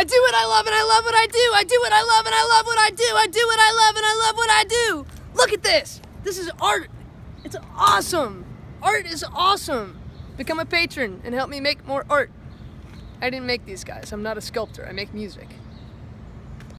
do what I love and I love what I do. I do what I love and I love what I do. I do what I love and I love what I do. Look at this. This is art. It's awesome. Art is awesome. Become a patron and help me make more art. I didn't make these guys. I'm not a sculptor. I make music.